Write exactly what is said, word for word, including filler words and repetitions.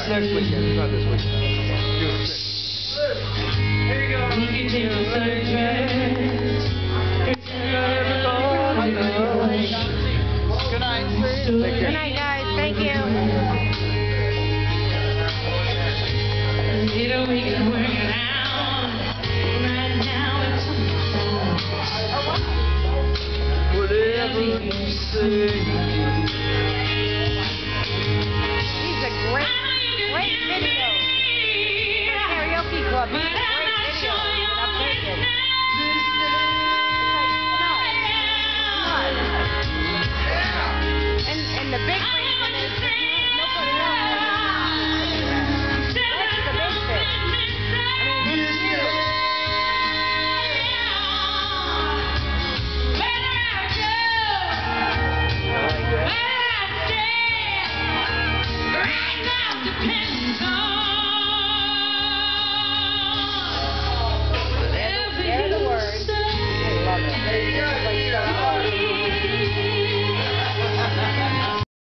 That's next weekend. It's not this weekend. June sixth. Here you go. You can take the third dress. Good night. Good night, guys. Thank you. You know we can work it out. Right now it's whatever you say.